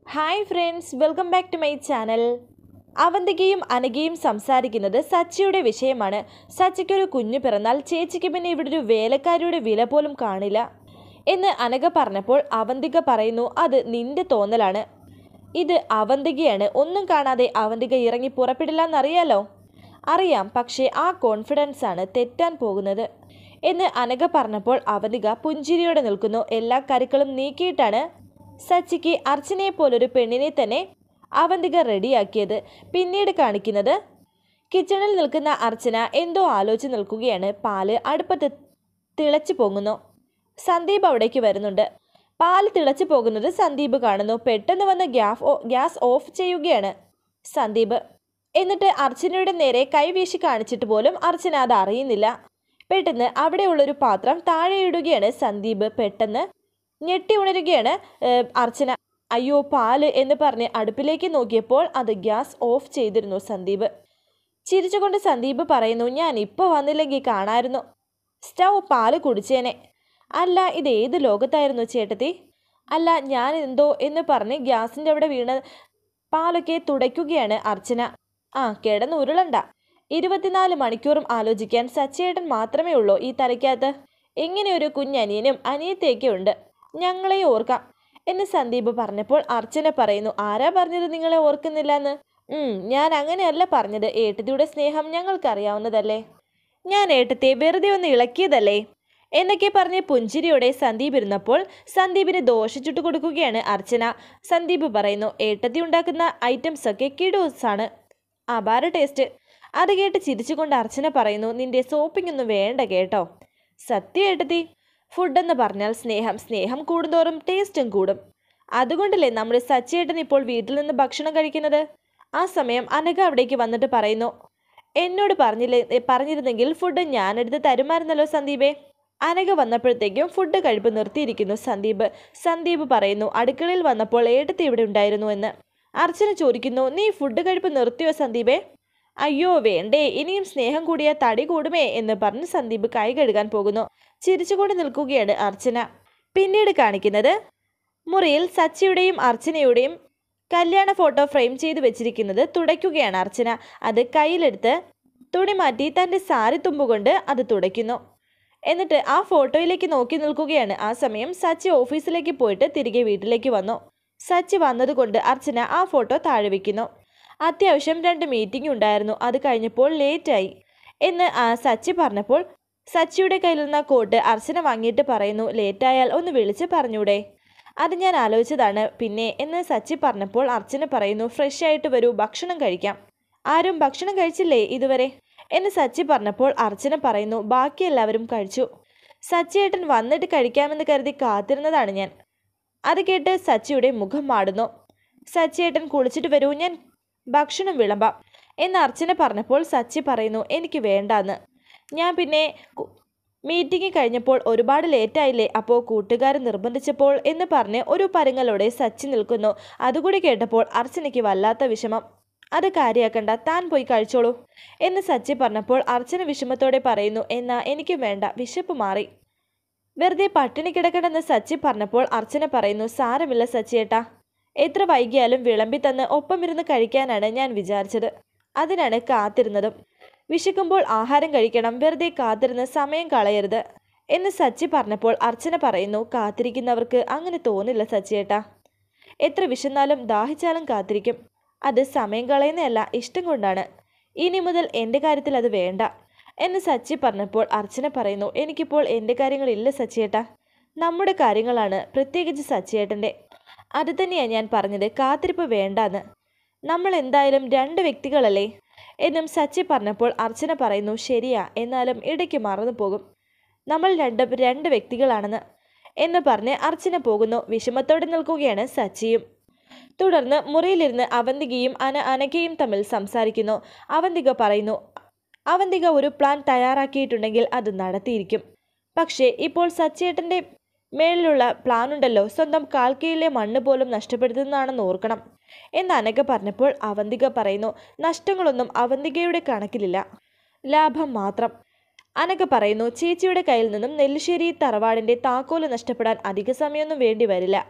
Hi friends, welcome back to my channel. അവന്തികയും അനഘയും സംസാരിക്കുന്നത് സച്ചിയുടെ വിഷയമാണ്. സച്ചിക്കൊരു കുഞ്ഞു പിറന്നാൽ ചേച്ചിക്ക് പിന്നെ ഇവിടെ ഒരു വേലക്കാരിയുടെ വില പോലും കാണില്ല എന്ന് അനഘ പറഞ്ഞപ്പോൾ അവന്തിക പറയുന്നു, അത് നിന്റെ തോന്നലാണ്. ഇത് അവന്തികയാണ്. ഒന്നും കാണാതെ അവന്തിക ഇറങ്ങി പുറപ്പെടില്ല എന്നറിയാലോ. അറിയാം, പക്ഷേ ആ കോൺഫിഡൻസ് ആണ് തെറ്റാൻ പോകുന്നത് എന്ന് അനഘ പറഞ്ഞപ്പോൾ അവന്തിക പുഞ്ചിരിയോടെ നിൽക്കുന്നു. എല്ലാ കരുക്കളും നീക്കിയിട്ടാണ് സച്ചിക്ക് അർച്ചനയെ പോലൊരു പെണ്ണിനെ തന്നെ അവന്തിക റെഡിയാക്കിയത്. പിന്നീട് കാണിക്കുന്നത് കിച്ചണിൽ നിൽക്കുന്ന അർച്ചന എന്തോ ആലോചിച്ച് നിൽക്കുകയാണ്. പാല് അടുപ്പത്ത് തിളച്ചു പൊങ്ങുന്നു. സന്ദീപ് അവിടേക്ക് വരുന്നുണ്ട്. പാല് തിളച്ചു പോകുന്നത് സന്ദീപ് കാണുന്നു. പെട്ടെന്ന് വന്ന് ഗ്യാസ് ഓഫ് ചെയ്യുകയാണ് സന്ദീപ്. എന്നിട്ട് അർച്ചനയുടെ നേരെ കൈവീശി കാണിച്ചിട്ട് പോലും അർച്ചന അത് അറിയുന്നില്ല. പെട്ടെന്ന് അവിടെയുള്ളൊരു പാത്രം താഴെയിടുകയാണ് സന്ദീപ്. പെട്ടെന്ന് ഞെട്ടി ഉണരുകയാണ് അർച്ചന. അയ്യോ, പാല് എന്ന് പറഞ്ഞ് അടുപ്പിലേക്ക് നോക്കിയപ്പോൾ അത് ഗ്യാസ് ഓഫ് ചെയ്തിരുന്നു സന്ദീപ്. ചിരിച്ചുകൊണ്ട് സന്ദീപ് പറയുന്നു, ഞാൻ ഇപ്പോൾ വന്നില്ലെങ്കിൽ കാണായിരുന്നു, സ്റ്റൗ പാല് കുടിച്ചേനെ. അല്ല, ഇത് ഏത് ലോകത്തായിരുന്നു ചേട്ടത്തി? അല്ല, ഞാൻ എന്തോ എന്ന് പറഞ്ഞ് ഗ്യാസിൻ്റെ അവിടെ വീണ് പാലൊക്കെ തുടയ്ക്കുകയാണ് അർച്ചന. കിടന്ന് ഉരുളണ്ട. 24 മണിക്കൂറും ആലോചിക്കാൻ സച്ചേട്ടൻ മാത്രമേ ഉള്ളൂ ഈ തലയ്ക്കകത്ത്. ഇങ്ങനെയൊരു കുഞ്ഞനിയനും അനിയത്തേക്ക് ഉണ്ട്. ഞങ്ങളെ ഓർക്കാം എന്ന് സന്ദീപ് പറഞ്ഞപ്പോൾ അർച്ചന പറയുന്നു, ആരാ പറഞ്ഞത് നിങ്ങളെ ഓർക്കുന്നില്ല എന്ന്? ഞാൻ അങ്ങനെയല്ല പറഞ്ഞത്. ഏട്ടത്തിയുടെ സ്നേഹം ഞങ്ങൾക്കറിയാവുന്നതല്ലേ. ഞാൻ ഏട്ടത്തെ വെറുതെ ഒന്ന് ഇളക്കിയതല്ലേ എന്നൊക്കെ പറഞ്ഞ് പുഞ്ചിരിയോടെ സന്ദീപ് ഇരുന്നപ്പോൾ സന്ദീപിന് ദോശ ചുട്ടു കൊടുക്കുകയാണ് അർച്ചന. സന്ദീപ് പറയുന്നു, ഏട്ടത്തി ഉണ്ടാക്കുന്ന ഐറ്റംസ് ഒക്കെ കിഡൂസാണ്, അപാര ടേസ്റ്റ്. അത് കേട്ട് ചിരിച്ചുകൊണ്ട് അർച്ചന പറയുന്നു, നിന്റെ സോപ്പിംഗ് ഒന്നും വേണ്ട കേട്ടോ. സത്യം ഏട്ടത്തി, ഫുഡെന്ന് പറഞ്ഞാൽ സ്നേഹം. സ്നേഹം കൂടുന്തോറും ടേസ്റ്റും കൂടും. അതുകൊണ്ടല്ലേ നമ്മുടെ സച്ചിയേട്ടൻ ഇപ്പോൾ വീട്ടിൽ നിന്ന് ഭക്ഷണം കഴിക്കുന്നത്. ആ സമയം അനഘ അവിടേക്ക് വന്നിട്ട് പറയുന്നു, എന്നോട് പറഞ്ഞിരുന്നെങ്കിൽ ഫുഡ് ഞാനെടുത്ത് തരുമായിരുന്നല്ലോ സന്ദീപേ. അനഘ വന്നപ്പോഴത്തേക്കും ഫുഡ് കഴിപ്പ് നിർത്തിയിരിക്കുന്നു സന്ദീപ് പറയുന്നു, അടുക്കളയിൽ വന്നപ്പോൾ ഏട്ടത്തി ഇവിടെ ഉണ്ടായിരുന്നു എന്ന്. അർച്ചന ചോദിക്കുന്നു, നീ ഫുഡ് കഴിപ്പ് നിർത്തിയോ സന്ദീപേ? അയ്യോ വേണ്ടേ, ഇനിയും സ്നേഹം കൂടിയ തടി കൂടുമേ എന്ന് പറഞ്ഞ് സന്ദീപ് കൈ കഴുകാൻ പോകുന്നു. ചിരിച്ചുകൊണ്ട് നിൽക്കുകയാണ് അർച്ചന. പിന്നീട് കാണിക്കുന്നത് മുറിയിൽ സച്ചിയുടെയും അർച്ചനയുടെയും കല്യാണ ഫോട്ടോ ഫ്രെയിം ചെയ്ത് വെച്ചിരിക്കുന്നത് തുടയ്ക്കുകയാണ് അർച്ചന. അത് കയ്യിലെടുത്ത് തുണി മാറ്റി തൻ്റെ സാരി തുമ്പുകൊണ്ട് അത് തുടയ്ക്കുന്നു. എന്നിട്ട് ആ ഫോട്ടോയിലേക്ക് നോക്കി നിൽക്കുകയാണ്. ആ സമയം സച്ചി ഓഫീസിലേക്ക് പോയിട്ട് തിരികെ വീട്ടിലേക്ക് വന്നു. സച്ചി വന്നതുകൊണ്ട് അർച്ചന ആ ഫോട്ടോ താഴെ വയ്ക്കുന്നു. അത്യാവശ്യം 2 മീറ്റിംഗ് ഉണ്ടായിരുന്നു. അത് കഴിഞ്ഞപ്പോൾ ലേറ്റായി എന്ന് സച്ചി പറഞ്ഞപ്പോൾ സച്ചിയുടെ കയ്യിൽ നിന്ന കോട്ട് അർച്ചന വാങ്ങിയിട്ട് പറയുന്നു, ലേറ്റായാൽ ഒന്ന് വിളിച്ച് പറഞ്ഞൂടെ? അത് ഞാൻ ആലോചിച്ചതാണ് പിന്നെ എന്ന് സച്ചി പറഞ്ഞപ്പോൾ അർച്ചന പറയുന്നു, ഫ്രഷ് ആയിട്ട് വരൂ, ഭക്ഷണം കഴിക്കാം. ആരും ഭക്ഷണം കഴിച്ചില്ലേ ഇതുവരെ എന്ന് സച്ചി പറഞ്ഞപ്പോൾ അർച്ചന പറയുന്നു, ബാക്കി എല്ലാവരും കഴിച്ചു. സച്ചിയേട്ടൻ വന്നിട്ട് കഴിക്കാമെന്ന് കരുതി കാത്തിരുന്നതാണ് ഞാൻ. അത് കേട്ട് സച്ചിയുടെ മുഖം മാടുന്നു. സച്ചിയേട്ടൻ കുളിച്ചിട്ട് വരൂ, ഞാൻ ഭക്ഷണം വിളമ്പാം എന്ന് അർച്ചന പറഞ്ഞപ്പോൾ സച്ചി പറയുന്നു, എനിക്ക് വേണ്ടാന്ന്. ഞാൻ പിന്നെ മീറ്റിംഗ് കഴിഞ്ഞപ്പോൾ ഒരുപാട് ലേറ്റായില്ലേ, അപ്പോൾ കൂട്ടുകാർ നിർബന്ധിച്ചപ്പോൾ എന്ന് പറഞ്ഞ് ഒരു പരുങ്ങലോടെ സച്ചി നിൽക്കുന്നു. അതുകൂടി കേട്ടപ്പോൾ അർച്ചനയ്ക്ക് വല്ലാത്ത വിഷമം. അത് കാര്യാക്കണ്ട, താൻ പോയി കഴിച്ചോളൂ എന്ന് സച്ചി പറഞ്ഞപ്പോൾ അർച്ചന വിഷമത്തോടെ പറയുന്നു, എന്നാ എനിക്ക് വേണ്ട, വിശപ്പ് മാറി. വെറുതെ പട്ടിണി കിടക്കണമെന്ന് സച്ചി പറഞ്ഞപ്പോൾ അർച്ചന പറയുന്നു, സാരമില്ല സച്ചിയേട്ടാ, എത്ര വൈകിയാലും വിളമ്പി തന്ന് ഒപ്പം ഇരുന്ന് കഴിക്കാനാണ് ഞാൻ വിചാരിച്ചത്. അതിനാണ് കാത്തിരുന്നതും. വിശക്കുമ്പോൾ ആഹാരം കഴിക്കണം, വെറുതെ കാത്തിരുന്ന് സമയം കളയരുത് എന്ന് സച്ചി പറഞ്ഞപ്പോൾ അർച്ചന പറയുന്നു, കാത്തിരിക്കുന്നവർക്ക് അങ്ങനെ തോന്നില്ല സച്ചിയേട്ടാ. എത്ര വിശന്നാലും ദാഹിച്ചാലും കാത്തിരിക്കും. അത് സമയം കളയുന്നതല്ല, ഇഷ്ടം കൊണ്ടാണ്. ഇനി മുതൽ എൻ്റെ കാര്യത്തിൽ അത് വേണ്ട എന്ന് സച്ചി പറഞ്ഞപ്പോൾ അർച്ചന പറയുന്നു, എനിക്കിപ്പോൾ എൻ്റെ കാര്യങ്ങളില്ല സച്ചിയേട്ടാ, നമ്മുടെ കാര്യങ്ങളാണ്, പ്രത്യേകിച്ച് സച്ചിയേട്ടൻ്റെ. അത് തന്നെയാണ് ഞാൻ പറഞ്ഞത്, കാത്തിരിപ്പ് വേണ്ടാന്ന്. നമ്മൾ എന്തായാലും 2 വ്യക്തികളല്ലേ എന്നും സച്ചി പറഞ്ഞപ്പോൾ അർച്ചന പറയുന്നു, ശരിയാ, എന്നാലും ഇടയ്ക്ക് മറന്നു പോകും, നമ്മൾ 2 വ്യക്തികളാണെന്ന് എന്ന് പറഞ്ഞ് അർച്ചന പോകുന്നു. വിഷമത്തോടെ നിൽക്കുകയാണ് സച്ചിയും. തുടർന്ന് മുറിയിലിരുന്ന് അവന്തികയും അനഘയും തമ്മിൽ സംസാരിക്കുന്നു. അവന്തിക പറയുന്നു, അവന്തിക ഒരു പ്ലാൻ തയ്യാറാക്കിയിട്ടുണ്ടെങ്കിൽ അത് നടത്തിയിരിക്കും. പക്ഷേ ഇപ്പോൾ സച്ചിയേട്ടൻ്റെ മേളിലുള്ള പ്ലാനുണ്ടല്ലോ, സ്വന്തം കാൽക്കീഴിലെ മണ്ണ് പോലും നഷ്ടപ്പെടുത്തുന്നതാണെന്ന് ഓർക്കണം എന്ന് അനഘ പറഞ്ഞപ്പോൾ അവന്തിക പറയുന്നു, നഷ്ടങ്ങളൊന്നും അവന്തികയുടെ കണക്കിലില്ല, ലാഭം മാത്രം. അനഘ പറയുന്നു, ചേച്ചിയുടെ കയ്യിൽ നിന്നും നെല്ലിശ്ശേരി തറവാടിൻ്റെ താക്കോല് നഷ്ടപ്പെടാൻ അധിക സമയമൊന്നും വേണ്ടി വരില്ല.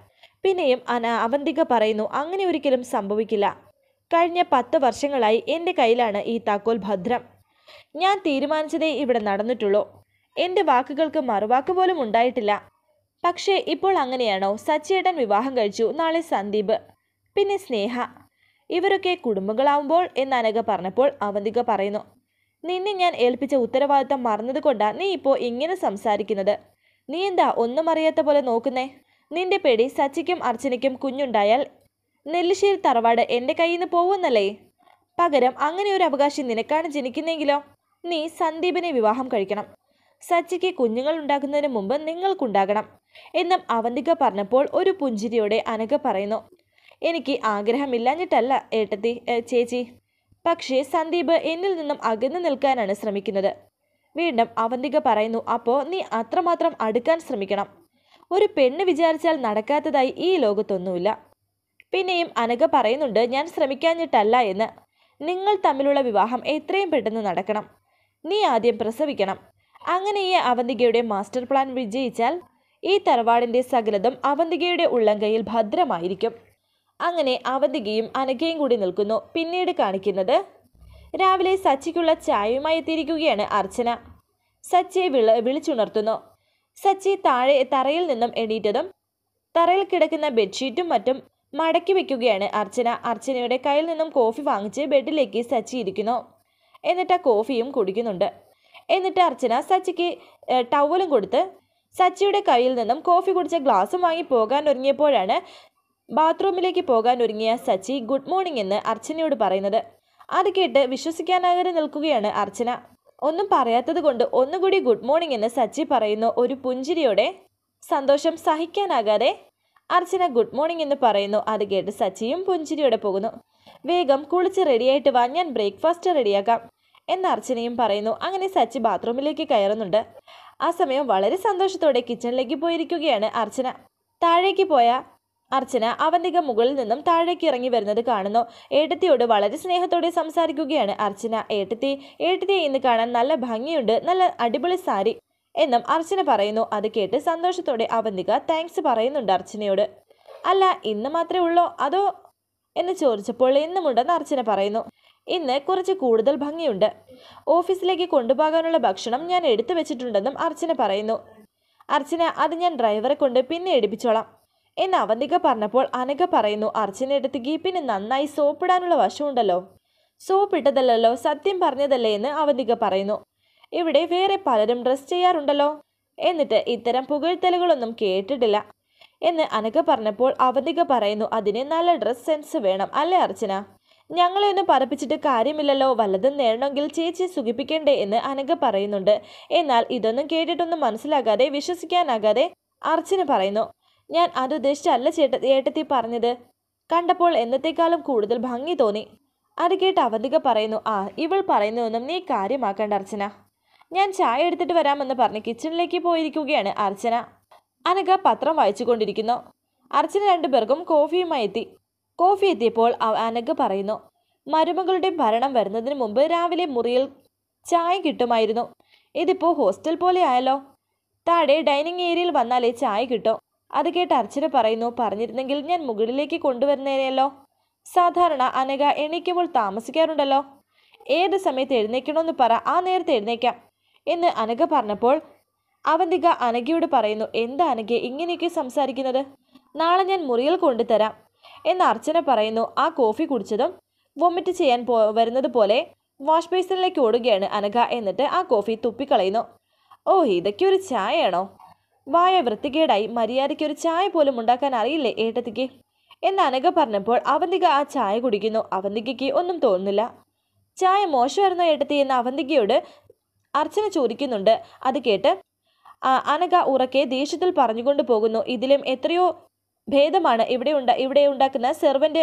പിന്നെയും അവന്തിക പറയുന്നു, അങ്ങനെ ഒരിക്കലും സംഭവിക്കില്ല. കഴിഞ്ഞ 10 വർഷങ്ങളായി എൻ്റെ കയ്യിലാണ് ഈ താക്കോൽ ഭദ്രം. ഞാൻ തീരുമാനിച്ചതേ ഇവിടെ നടന്നിട്ടുള്ളൂ. എൻ്റെ വാക്കുകൾക്ക് മറുവാക്ക് പോലും ഉണ്ടായിട്ടില്ല. പക്ഷേ ഇപ്പോൾ അങ്ങനെയാണോ? സച്ചിയേട്ടൻ വിവാഹം കഴിച്ചു, നാളെ സന്ദീപ്, പിന്നെ സ്നേഹ, ഇവരൊക്കെ കുടുംബങ്ങളാവുമ്പോൾ എന്ന് അനഘ പറഞ്ഞപ്പോൾ അവന്തിക പറയുന്നു, നിന്നെ ഞാൻ ഏൽപ്പിച്ച ഉത്തരവാദിത്തം മറന്നതുകൊണ്ടാ നീ ഇപ്പോൾ ഇങ്ങനെ സംസാരിക്കുന്നത്. നീ എന്താ ഒന്നും അറിയാത്ത പോലെ നോക്കുന്നേ? നിന്റെ പേടി സച്ചിക്കും അർച്ചനയ്ക്കും കുഞ്ഞുണ്ടായാൽ നെല്ലിശ്ശേരി തറവാട് എൻ്റെ കയ്യിൽ നിന്ന് പോവുന്നല്ലേ? പകരം അങ്ങനെ ഒരു അവകാശം നിനക്കാണ് ജനിക്കുന്നെങ്കിലോ? നീ സന്ദീപിനെ വിവാഹം കഴിക്കണം. സച്ചിക്ക് കുഞ്ഞുങ്ങൾ ഉണ്ടാക്കുന്നതിന് മുമ്പ് നിങ്ങൾക്കുണ്ടാകണം എന്നും അവന്തിക പറഞ്ഞപ്പോൾ ഒരു പുഞ്ചിരിയോടെ അനഘ പറയുന്നു, എനിക്ക് ആഗ്രഹമില്ലാഞ്ഞിട്ടല്ല ചേച്ചി, പക്ഷേ സന്ദീപ് എന്നിൽ നിന്നും അകന്നു നിൽക്കാനാണ് ശ്രമിക്കുന്നത്. വീണ്ടും അവന്തിക പറയുന്നു, അപ്പോൾ നീ അത്രമാത്രം അടുക്കാൻ ശ്രമിക്കണം. ഒരു പെണ്ണ് വിചാരിച്ചാൽ നടക്കാത്തതായി ഈ ലോകത്തൊന്നുമില്ല. പിന്നെയും അനഘ പറയുന്നുണ്ട്, ഞാൻ ശ്രമിക്കാഞ്ഞിട്ടല്ല എന്ന്. നിങ്ങൾ തമ്മിലുള്ള വിവാഹം എത്രയും പെട്ടെന്ന് നടക്കണം. നീ ആദ്യം പ്രസവിക്കണം. അങ്ങനെ ഈ അവന്തികയുടെ മാസ്റ്റർ പ്ലാൻ വിജയിച്ചാൽ ഈ തറവാടിൻ്റെ സകലതും അവന്തികയുടെ ഉള്ളംകൈയിൽ ഭദ്രമായിരിക്കും. അങ്ങനെ അവന്തികയും അനഘയും കൂടി നിൽക്കുന്നു. പിന്നീട് കാണിക്കുന്നത് രാവിലെ സച്ചിക്കുള്ള ചായയുമായി എത്തിയിരിക്കുകയാണ് അർച്ചന. സച്ചിയെ വിളിച്ചുണർത്തുന്നു. സച്ചി തറയിൽ നിന്നും എണീറ്റതും തറയിൽ കിടക്കുന്ന ബെഡ്ഷീറ്റും മറ്റും മടക്കി വെക്കുകയാണ് അർച്ചന. അർച്ചനയുടെ കയ്യിൽ നിന്നും കോഫി വാങ്ങിച്ച് ബെഡിലേക്ക് സച്ചി ഇരിക്കുന്നു. എന്നിട്ട് ആ കോഫിയും കുടിക്കുന്നുണ്ട്. എന്നിട്ട് അർച്ചന സച്ചിക്ക് ടവലും കൊടുത്ത് സച്ചിയുടെ കയ്യിൽ നിന്നും കോഫി കുടിച്ച ഗ്ലാസും വാങ്ങി പോകാൻ ഒരുങ്ങിയപ്പോഴാണ് ബാത്റൂമിലേക്ക് പോകാൻ ഒരുങ്ങിയ സച്ചി ഗുഡ് മോർണിംഗ് എന്ന് അർച്ചനയോട് പറയുന്നത്. അത് കേട്ട് വിശ്വസിക്കാനാകാതെ നിൽക്കുകയാണ് അർച്ചന. ഒന്നും പറയാത്തത് കൊണ്ട് ഒന്നുകൂടി ഗുഡ് മോർണിംഗ് എന്ന് സച്ചി പറയുന്നു ഒരു പുഞ്ചിരിയോടെ. സന്തോഷം സഹിക്കാനാകാതെ അർച്ചന ഗുഡ് മോർണിംഗ് എന്ന് പറയുന്നു. അത് കേട്ട് സച്ചിയും പുഞ്ചിരിയോടെ പോകുന്നു. വേഗം കുളിച്ച് റെഡിയായിട്ട് വാ, ഞാൻ ബ്രേക്ക്ഫാസ്റ്റ് റെഡിയാക്കാം എന്ന് അർച്ചനയും പറയുന്നു. അങ്ങനെ സച്ചി ബാത്റൂമിലേക്ക് കയറുന്നുണ്ട്. ആ സമയം വളരെ സന്തോഷത്തോടെ കിച്ചണിലേക്ക് പോയിരിക്കുകയാണ് അർച്ചന. താഴേക്ക് പോയ അർച്ചന അവന്തിക മുകളിൽ നിന്നും താഴേക്ക് ഇറങ്ങി വരുന്നത് കാണുന്നു. ഏട്ടത്തിയോട് വളരെ സ്നേഹത്തോടെ സംസാരിക്കുകയാണ് അർച്ചന. ഏട്ടത്തിയെ ഇന്ന് കാണാൻ നല്ല ഭംഗിയുണ്ട്, നല്ല അടിപൊളി സാരി എന്നും അർച്ചന പറയുന്നു. അത് കേട്ട് സന്തോഷത്തോടെ അവന്തിക താങ്ക്സ് പറയുന്നുണ്ട് അർച്ചനയോട്. അല്ല, ഇന്ന് മാത്രമേ ഉള്ളോ അതോ എന്ന് ചോദിച്ചപ്പോൾ ഇന്നുമുണ്ടെന്ന് അർച്ചന പറയുന്നു. ഇന്ന് കുറച്ച് കൂടുതൽ ഭംഗിയുണ്ട്. ഓഫീസിലേക്ക് കൊണ്ടുപോകാനുള്ള ഭക്ഷണം ഞാൻ എടുത്തു വെച്ചിട്ടുണ്ടെന്നും അർച്ചന പറയുന്നു. അർച്ചന, അത് ഞാൻ ഡ്രൈവറെ കൊണ്ട് പിന്നെ എടുപ്പിച്ചോളാം എന്ന് അവന്തിക പറഞ്ഞപ്പോൾ അനഘ പറയുന്നു, അർച്ചന എടുത്തേക്ക് പിന്നെ നന്നായി സോപ്പിടാനുള്ള വശമുണ്ടല്ലോ. സോപ്പിട്ടതല്ലോ, സത്യം പറഞ്ഞതല്ലേ എന്ന് അവന്തിക പറയുന്നു. ഇവിടെ വേറെ പലരും ഡ്രസ് ചെയ്യാറുണ്ടല്ലോ, എന്നിട്ട് ഇത്തരം പുകഴ്ത്തലുകളൊന്നും കേട്ടിട്ടില്ല എന്ന് അനഘ പറഞ്ഞപ്പോൾ അവന്തിക പറയുന്നു, അതിന് നല്ല ഡ്രസ് സെൻസ് വേണം അല്ലേ അർച്ചന? ഞങ്ങളെ ഒന്നും പറപ്പിച്ചിട്ട് കാര്യമില്ലല്ലോ, വല്ലതും നേടണമെങ്കിൽ ചേച്ചിയെ സുഖിപ്പിക്കണ്ടേ എന്ന് അനഘ പറയുന്നുണ്ട്. എന്നാൽ ഇതൊന്നും കേട്ടിട്ടൊന്നും മനസ്സിലാകാതെ വിശ്വസിക്കാനാകാതെ അർച്ചന പറയുന്നു, ഞാൻ അതുദ്ദേശിച്ചല്ല ഏട്ടത്തി പറഞ്ഞത്, കണ്ടപ്പോൾ എന്നത്തേക്കാളും കൂടുതൽ ഭംഗി തോന്നി. അത് കേട്ട് അവന്തിക പറയുന്നു, ഇവൾ പറയുന്നതൊന്നും നീ കാര്യമാക്കണ്ട അർച്ചന. ഞാൻ ചായ എടുത്തിട്ട് വരാമെന്ന് പറഞ്ഞ് കിച്ചണിലേക്ക് പോയിരിക്കുകയാണ് അർച്ചന. അനഘ പത്രം വായിച്ചുകൊണ്ടിരിക്കുന്നു. അർച്ചന രണ്ടുപേർക്കും കോഫിയുമായി എത്തി. കോഫി എത്തിയപ്പോൾ അനഘ പറയുന്നു, മരുമകളുടെ ഭരണം വരുന്നതിന് മുമ്പ് രാവിലെ മുറിയിൽ ചായ കിട്ടുമായിരുന്നു. ഇതിപ്പോൾ ഹോസ്റ്റൽ പോലെ ആയല്ലോ. താഴെ ഡൈനിങ് ഏരിയയിൽ വന്നാലേ ചായ കിട്ടും. അത് കേട്ട് അർച്ചന പറയുന്നു, പറഞ്ഞിരുന്നെങ്കിൽ ഞാൻ മുകളിലേക്ക് കൊണ്ടുവരുന്നേനെയല്ലോ. സാധാരണ അനഘ എണീക്കുമ്പോൾ താമസിക്കാറുണ്ടല്ലോ. ഏത് സമയത്ത് എഴുന്നേക്കണമെന്ന് പറ, ആ നേരത്തെ എഴുന്നേക്കാം എന്ന് അനഘ പറഞ്ഞപ്പോൾ അവന്തിക അനഘയോട് പറയുന്നു, എന്താ അനഘ ഇങ്ങനെയൊക്കെ സംസാരിക്കുന്നത്? നാളെ ഞാൻ മുറിയിൽ കൊണ്ടുതരാം എന്ന് അർച്ചന പറയുന്നു. ആ കോഫി കുടിച്ചതും വൊമിറ്റ് ചെയ്യാൻ വരുന്നത് പോലെ വാഷ് ബേസിനിലേക്ക് ഓടുകയാണ് അനഘ. എന്നിട്ട് ആ കോഫി തുപ്പിക്കളയുന്നു. ഓ, ഇതൊക്കെ ഒരു ചായയാണോ? വായ വൃത്തികേടായി, മര്യാദയ്ക്ക് ഒരു ചായ പോലും ഉണ്ടാക്കാൻ അറിയില്ലേ ഏട്ടത്തിക്ക് എന്ന് അനഘ പറഞ്ഞപ്പോൾ അവന്തിക ആ ചായ കുടിക്കുന്നു. അവന്തികയ്ക്ക് ഒന്നും തോന്നുന്നില്ല. ചായ മോശമായിരുന്നോ ഏട്ടത്തി എന്ന് അവന്തികയോട് അർച്ചന ചോദിക്കുന്നുണ്ട്. അത് കേട്ട് അനഘ ഉറക്കെ ദേഷ്യത്തിൽ പറഞ്ഞുകൊണ്ട് പോകുന്നു, ഇതിലും എത്രയോ ഭേദമാണ് ഇവിടെ ഉണ്ടാക്കുന്ന സെർവൻ്റ്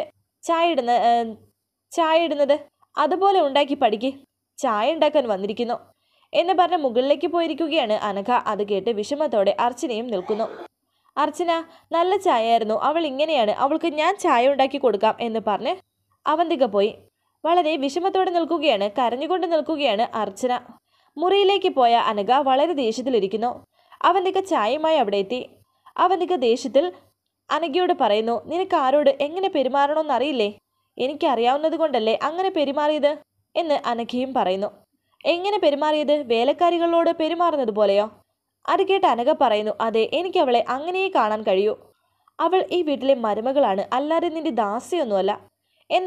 ചായ ഇടുന്നത്. അതുപോലെ ഉണ്ടാക്കി പഠിക്ക്, ചായ ഉണ്ടാക്കാൻ വന്നിരിക്കുന്നു എന്ന് പറഞ്ഞ് മുകളിലേക്ക് പോയിരിക്കുകയാണ് അനഘ. അത് കേട്ട് വിഷമത്തോടെ അർച്ചനയും നിൽക്കുന്നു. അർച്ചന, നല്ല ചായയായിരുന്നു, അവൾ ഇങ്ങനെയാണ്, അവൾക്ക് ഞാൻ ചായ ഉണ്ടാക്കി കൊടുക്കാം എന്ന് പറഞ്ഞ് അവന്തിക പോയി. വളരെ വിഷമത്തോടെ നിൽക്കുകയാണ്, കരഞ്ഞുകൊണ്ട് നിൽക്കുകയാണ് അർച്ചന. മുറിയിലേക്ക് പോയ അനഘ വളരെ ദേഷ്യത്തിലിരിക്കുന്നു. അവന്തിക ചായയുമായി അവിടെ എത്തി. അവന്തിക ദേഷ്യത്തിൽ അനഘയോട് പറയുന്നു, നിനക്ക് ആരോട് എങ്ങനെ പെരുമാറണമെന്നറിയില്ലേ? എനിക്കറിയാവുന്നത് കൊണ്ടല്ലേ അങ്ങനെ പെരുമാറിയത് എന്ന് അനഘയും പറയുന്നു. എങ്ങനെ പെരുമാറിയത്? വേലക്കാരികളോട് പെരുമാറുന്നത് പോലെയോ? അത് കേട്ട് അനഘ പറയുന്നു, അതെ, എനിക്ക് അവളെ അങ്ങനെയേ കാണാൻ കഴിയൂ. അവൾ ഈ വീട്ടിലെ മരുമകളാണ്, അല്ലാതെ നിന്റെ ദാസിയൊന്നുമല്ല എന്ന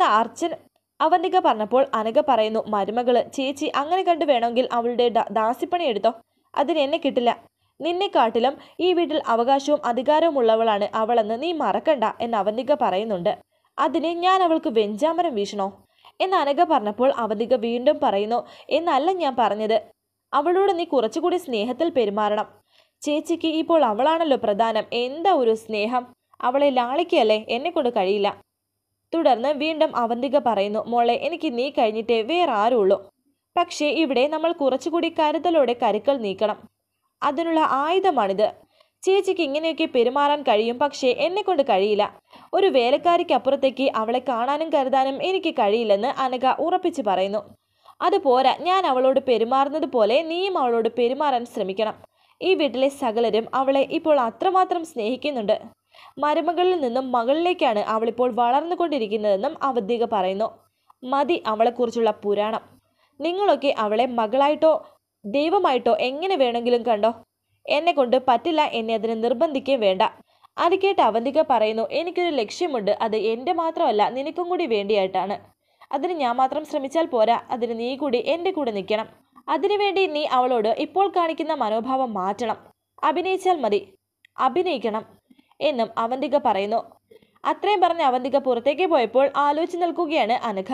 അവന്തിക പറഞ്ഞപ്പോൾ അനഘ പറയുന്നു, മരുമകള് ചേച്ചി അങ്ങനെ കണ്ടു വേണമെങ്കിൽ അവളുടെ ദാസിപ്പണി എടുത്തോ, അതിന് എന്നെ കിട്ടില്ല. നിന്നെക്കാട്ടിലും ഈ വീട്ടിൽ അവകാശവും അധികാരവും ഉള്ളവളാണ് അവളെന്ന് നീ മറക്കണ്ട എന്ന് അവന്തിക പറയുന്നുണ്ട്. അതിന് ഞാൻ അവൾക്ക് വെഞ്ചാമരം വീശണോ എന്ന് അനഘ പറഞ്ഞപ്പോൾ അവന്തിക വീണ്ടും പറയുന്നു, എന്നല്ല ഞാൻ പറഞ്ഞത്, അവളോട് നീ കുറച്ചുകൂടി സ്നേഹത്തിൽ പെരുമാറണം. ചേച്ചിക്ക് ഇപ്പോൾ അവളാണല്ലോ പ്രധാനം. എന്താ ഒരു സ്നേഹം? അവളെ ലാളിക്കല്ലേ, എന്നെ കൊണ്ട് കഴിയില്ല. തുടർന്ന് വീണ്ടും അവന്തിക പറയുന്നു, മോളെ, എനിക്ക് നീ കഴിഞ്ഞിട്ടേ വേറെ ആരുള്ളൂ. പക്ഷേ ഇവിടെ നമ്മൾ കുറച്ചുകൂടി കരുതലോടെ കരുക്കൾ നീക്കണം. അതിനുള്ള ആയുധമാണിത്. ചേച്ചിക്ക് ഇങ്ങനെയൊക്കെ പെരുമാറാൻ കഴിയും, പക്ഷേ എന്നെ കൊണ്ട് കഴിയില്ല. ഒരു വേലക്കാരിക്ക് അപ്പുറത്തേക്ക് അവളെ കാണാനും കരുതാനും എനിക്ക് കഴിയില്ലെന്ന് അനഘ ഉറപ്പിച്ച് പറയുന്നു. അതുപോരാ, ഞാൻ അവളോട് പെരുമാറുന്നത് പോലെ നീയും അവളോട് പെരുമാറാൻ ശ്രമിക്കണം. ഈ വീട്ടിലെ സകലരും അവളെ ഇപ്പോൾ അത്രമാത്രം സ്നേഹിക്കുന്നുണ്ട്. മരുമകളിൽ നിന്നും മകളിലേക്കാണ് അവളിപ്പോൾ വളർന്നുകൊണ്ടിരിക്കുന്നതെന്നും അവന്തിക പറയുന്നു. മതി അവളെക്കുറിച്ചുള്ള പുരാണം. നിങ്ങളൊക്കെ അവളെ മകളായിട്ടോ ദൈവമായിട്ടോ എങ്ങനെ വേണമെങ്കിലും കണ്ടോ. എന്നെ കൊണ്ട് പറ്റില്ല, എന്നെ അതിന് നിർബന്ധിക്കുകയും വേണ്ട. അത് കേട്ട് അവന്തിക പറയുന്നു, എനിക്കൊരു ലക്ഷ്യമുണ്ട്. അത് എൻ്റെ മാത്രമല്ല, നിനക്കും കൂടി വേണ്ടിയായിട്ടാണ്. അതിന് ഞാൻ മാത്രം ശ്രമിച്ചാൽ പോരാ, അതിന് നീ കൂടി എൻ്റെ കൂടെ നിൽക്കണം. അതിനുവേണ്ടി നീ അവളോട് ഇപ്പോൾ കാണിക്കുന്ന മനോഭാവം മാറ്റണം. അഭിനയിച്ചാൽ മതി, അഭിനയിക്കണം എന്നും അവന്തിക പറയുന്നു. അത്രയും പറഞ്ഞ് അവന്തിക പുറത്തേക്ക് പോയപ്പോൾ ആലോചിച്ച് നിൽക്കുകയാണ് അനഘ.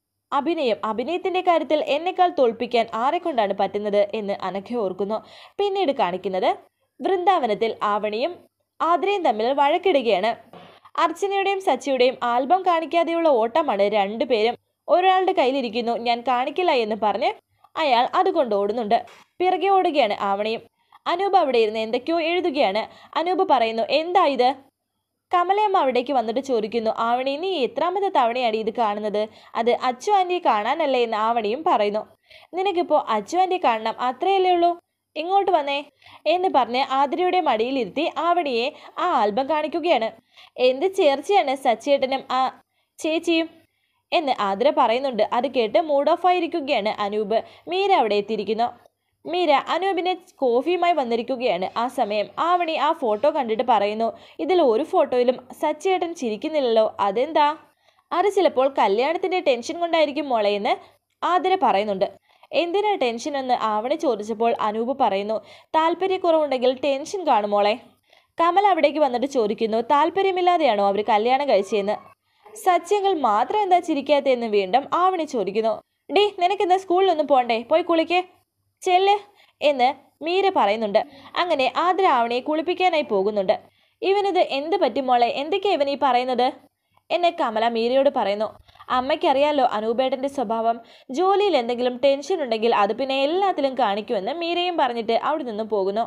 അഭിനയത്തിന്റെ കാര്യത്തിൽ എന്നെക്കാൾ തോൽപ്പിക്കാൻ ആരെക്കൊണ്ടാണ് പറ്റുന്നത് എന്ന് അനഘ ഓർക്കുന്നു. പിന്നീട് കാണിക്കുന്നത് വൃന്ദാവനത്തിൽ ആവണിയും ആദ്രയും തമ്മിൽ വഴക്കിടുകയാണ്. അർച്ചനയുടെയും സച്ചിയുടെയും ആൽബം കാണിക്കാതെയുള്ള ഓട്ടമാണ് രണ്ടുപേരും. ഒരാളുടെ കയ്യിലിരിക്കുന്നു, ഞാൻ കാണിക്കില്ല എന്ന് പറഞ്ഞ് അയാൾ അതുകൊണ്ട് ഓടുന്നുണ്ട്. പിറകെ ഓടുകയാണ് ആവണിയും. അനൂപ് അവിടെ ഇരുന്ന് എന്തൊക്കെയോ എഴുതുകയാണ്. അനൂപ് പറയുന്നു, എന്താ ഇത്? കമലയമ്മ അവിടേക്ക് വന്നിട്ട് ചോദിക്കുന്നു, ആവണി, നീ എത്രാമത്തെ തവണയാണ് ഇത് കാണുന്നത്? അത് അച്ചു ആന്റിയെ കാണാനല്ലേ എന്ന് ആവണിയും പറയുന്നു. നിനക്കിപ്പോ അച്ചു ആന്റിയെ കാണണം, അത്രയല്ലേ ഉള്ളൂ, ഇങ്ങോട്ട് വന്നേ എന്ന് പറഞ്ഞ് ആതിരയുടെ മടിയിലിരുത്തി ആവണിയെ ആ ആൽബം കാണിക്കുകയാണ്. എന്ത് ചേർച്ചയാണ് സച്ചേട്ടനും ആ ചേച്ചിയും എന്ന് ആതിര പറയുന്നുണ്ട്. അത് കേട്ട് മൂഡ് ഓഫ് ആയിരിക്കുകയാണ് അനൂപ്. മീര അവിടെ എത്തിയിരിക്കുന്നു. മീര അനൂപിനെ കോഫിയുമായി വന്നിരിക്കുകയാണ്. ആ സമയം ആവണി ആ ഫോട്ടോ കണ്ടിട്ട് പറയുന്നു, ഇതിൽ ഒരു ഫോട്ടോയിലും സച്ചേട്ടൻ ചിരിക്കുന്നില്ലല്ലോ, അതെന്താ? അത് ചിലപ്പോൾ കല്യാണത്തിന്റെ ടെൻഷൻ കൊണ്ടായിരിക്കും മോളെ എന്ന് ആതിര പറയുന്നുണ്ട്. എന്തിനാ ടെൻഷൻ എന്ന് ആവണി ചോദിച്ചപ്പോൾ അനൂപ് പറയുന്നു, താല്പര്യക്കുറവുണ്ടെങ്കിൽ ടെൻഷൻ കാണും മോളെ. കമൽ അവിടേക്ക് വന്നിട്ട് ചോദിക്കുന്നു, താല്പര്യമില്ലാതെയാണോ അവർ കല്യാണം കഴിച്ചതെന്ന്. സത്യങ്ങൾ മാത്രം എന്താ ചിരിക്കാത്തതെന്ന് വീണ്ടും ആവണി ചോദിക്കുന്നു. ഡി, നിനക്കെന്താ സ്കൂളിലൊന്നും പോണ്ടേ? പോയി കുളിക്കേ, ചെല്ല് എന്ന് മീര പറയുന്നുണ്ട്. അങ്ങനെ ആതിര ആവണിയെ കുളിപ്പിക്കാനായി പോകുന്നുണ്ട്. ഇവനിത് എന്ത് പറ്റി മോളെ, എന്തൊക്കെയാ ഇവൻ ഈ പറയുന്നത് എന്ന് കമല മീരയോട് പറയുന്നു. അമ്മയ്ക്കറിയാലോ അനൂപേട്ടന്റെ സ്വഭാവം. ജോലിയിൽ എന്തെങ്കിലും ടെൻഷൻ ഉണ്ടെങ്കിൽ അത് പിന്നെ എല്ലാത്തിലും കാണിക്കുമെന്ന് മീരയും പറഞ്ഞിട്ട് അവിടെ നിന്നും പോകുന്നു.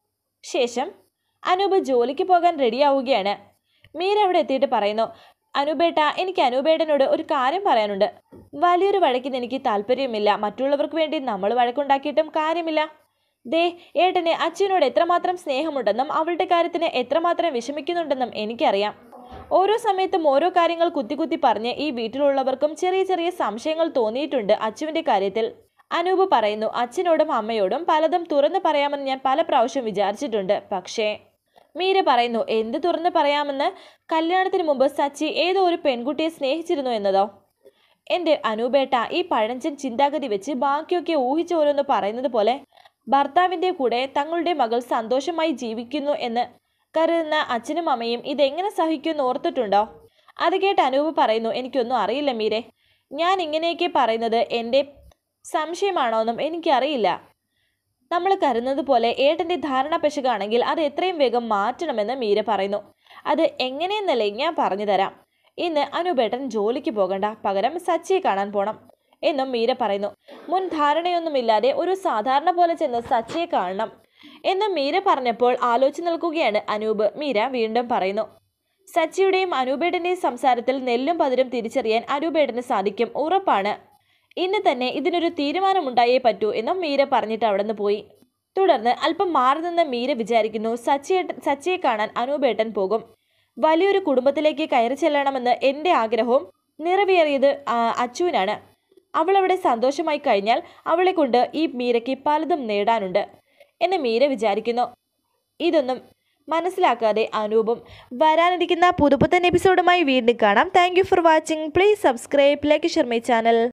ശേഷം അനൂപ് ജോലിക്ക് പോകാൻ റെഡിയാവുകയാണ്. മീര അവിടെ എത്തിയിട്ട് പറയുന്നു, അനൂപേട്ട, എനിക്ക് അനൂപേട്ടനോട് ഒരു കാര്യം പറയാനുണ്ട്. വലിയൊരു വഴക്കിന് എനിക്ക് താല്പര്യമില്ല. മറ്റുള്ളവർക്ക് വേണ്ടി നമ്മൾ വഴക്കുണ്ടാക്കിയിട്ടും കാര്യമില്ല. ദേ, ഏട്ടന് അച്ഛനോട് എത്രമാത്രം സ്നേഹമുണ്ടെന്നും അവളുടെ കാര്യത്തിന് എത്രമാത്രം വിഷമിക്കുന്നുണ്ടെന്നും എനിക്കറിയാം. ഓരോ സമയത്തും ഓരോ കാര്യങ്ങൾ കുത്തി പറഞ്ഞ് ഈ വീട്ടിലുള്ളവർക്കും ചെറിയ ചെറിയ സംശയങ്ങൾ തോന്നിയിട്ടുണ്ട് അച്ചുവിന്റെ കാര്യത്തിൽ. അനൂപ് പറയുന്നു, അച്ഛനോടും അമ്മയോടും പലതും തുറന്നു പറയാമെന്ന് ഞാൻ പല പ്രാവശ്യം വിചാരിച്ചിട്ടുണ്ട്. പക്ഷേ മീര പറയുന്നു, എന്ത് തുറന്നു പറയാമെന്ന്? കല്യാണത്തിന് മുമ്പ് സച്ചി ഏതോ ഒരു പെൺകുട്ടിയെ സ്നേഹിച്ചിരുന്നു എന്നതോ? എൻ്റെ അനൂപേട്ട, ഈ പഴഞ്ചൻ ചിന്താഗതി വെച്ച് ബാക്കിയൊക്കെ ഊഹിച്ചോരോന്ന് പറയുന്നത് പോലെ ഭർത്താവിൻ്റെ കൂടെ തങ്ങളുടെ മകൾ സന്തോഷമായി ജീവിക്കുന്നു എന്ന് കരുതുന്ന അച്ഛനും അമ്മയും ഇതെങ്ങനെ സഹിക്കുമെന്ന് ഓർത്തിട്ടുണ്ടോ? അത് കേട്ട് അനൂപ് പറയുന്നു, എനിക്കൊന്നും അറിയില്ല മീരെ. ഞാൻ ഇങ്ങനെയൊക്കെ പറയുന്നത് എൻ്റെ സംശയമാണോന്നും എനിക്കറിയില്ല. നമ്മൾ കരുതുന്നത് പോലെ ഏട്ടൻ്റെ ധാരണ പെശകാണെങ്കിൽ അത് എത്രയും വേഗം മാറ്റണമെന്ന് മീര പറയുന്നു. അത് എങ്ങനെയെന്നല്ലേ ഞാൻ പറഞ്ഞു തരാം. ഇന്ന് അനൂപേട്ടൻ ജോലിക്ക് പോകണ്ട, പകരം സച്ചിയെ കാണാൻ പോണം എന്നും മീര പറയുന്നു. മുൻ ധാരണയൊന്നുമില്ലാതെ ഒരു സാധാരണ പോലെ ചെന്ന് സച്ചിയെ കാണണം എന്നും മീര പറഞ്ഞപ്പോൾ ആലോചിച്ച് നിൽക്കുകയാണ് അനൂപ്. മീര വീണ്ടും പറയുന്നു, സച്ചിയുടെയും അനൂപേട്ടൻ്റെയും സംസാരത്തിൽ നെല്ലും പതിരും തിരിച്ചറിയാൻ അനൂപേട്ടന് സാധിക്കും, ഉറപ്പാണ്. ഇന്ന് തന്നെ ഇതിനൊരു തീരുമാനമുണ്ടായേ പറ്റൂ എന്നും മീര പറഞ്ഞിട്ട് അവിടെ നിന്ന് പോയി. തുടർന്ന് അല്പം മാറി നിന്ന് മീര വിചാരിക്കുന്നു, സച്ചിയെ കാണാൻ അനൂപേട്ടൻ പോകും. വലിയൊരു കുടുംബത്തിലേക്ക് കയറി ചെല്ലണമെന്ന് എൻ്റെ ആഗ്രഹവും നിറവേറിയത് അച്ചുവിനാണ്. അവളവിടെ സന്തോഷമായി കഴിഞ്ഞാൽ അവളെ കൊണ്ട് ഈ മീരയ്ക്ക് പലതും നേടാനുണ്ട് എന്ന് മീര വിചാരിക്കുന്നു. ഇതൊന്നും മനസ്സിലാക്കാതെ അനൂപും. വരാനിരിക്കുന്ന പുതുപുത്തൻ എപ്പിസോഡുമായി വീണ്ടും കാണാം. Thank you for watching. Please subscribe, like, share my channel.